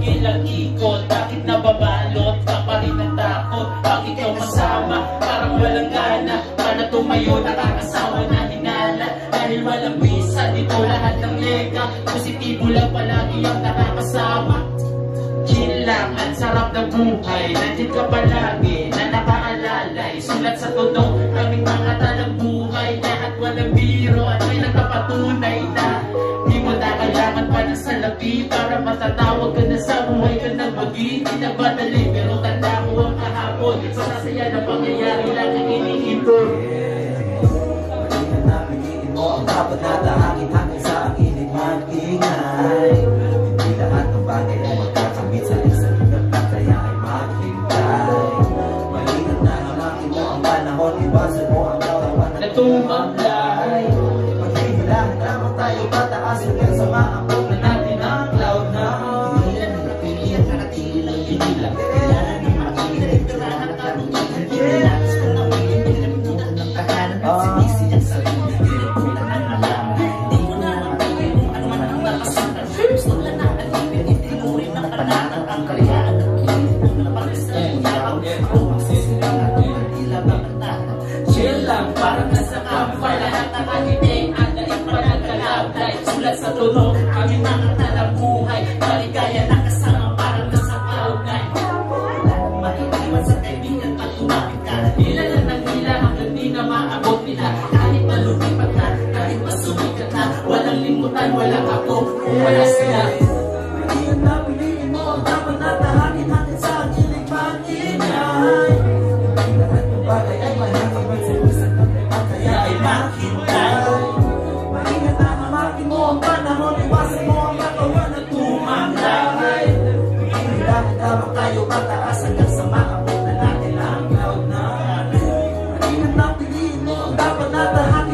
ilang ikot. Bakit nababalot ka pa rin ng takot? Pag ikaw kasama, parang walang gana. Para tumayo, nakakasawa na hinala. Dahil walang bisa, dito lahat ng lega. Positibo lang palagi ang nakakasama. Chill lang, ang sarap ng buhay. Nandito ka palagi, na nakaalalay. Sulat sa tunog, kaming mga talang buhay. Lahat walang biro at may nagpapatunay na di mo na kailangan pa ng salapi para matatawag ka na sa buhay ka ng magi. Di na badali, pero tanda mo ang kahapon. Sa sasaya na pangyayari lang ang iniipon. Pagkita na piliin mo ang dapat na tahangin hanggang sa ang inig mag-ingay. Hindi lahat ng bagay ay magkakamit sa isang hingap, kaya ay maghintay. Maingat na hamakin mo ang panahon, iwasan mo ang kawawan na tumamlay. Maghihilahan lamang tayo pataas hanggang sa maabot na natin ang cloud na pilihan na napilihan, nakatingin lang inilang. Kailangan ng makikinig, tirahan at karungihan. Kailangan sa nawin, pinalimutan ng tahanan at sinisiyang saling pinagpunan ng alaman. Di mo na lang pagay kung ano man ang nakasantan. Gusto lang na alipin, itinurin ng panatan ang kalihaan at kilit mo na pag-isay mo yaw. Ako ang sisilang at tila ba kantahan. Chill lang, parang nasa campfire. Lahat nakatiting at daig panagkalabday. Sulat sa tunog, kami mga talang buhay. Maligaya na kasama, parang nasa cloud nine. Maiiwan sa kaibigan pag tumapit ka. Hila lang ng hila hanggang di na maabot nila. Kahit malumipat na, kahit masumikat na. Walang limutan, walang ako, kung wala sila. Pilihan na piliin mo ang dapat na tahangin hanggang sa ang ilig mag-ingay. Hindi lahat ng bagay ay mahirap sa isang at kaya ay maghintay. Maingat na hamakin mo ang panahon, iwasan mo ang katawan at tumamlay. Kailangan lamang tayo pataas hanggang sa maabot na natin ang cloud na. Maingat na piliin mo ang dapat na tahangin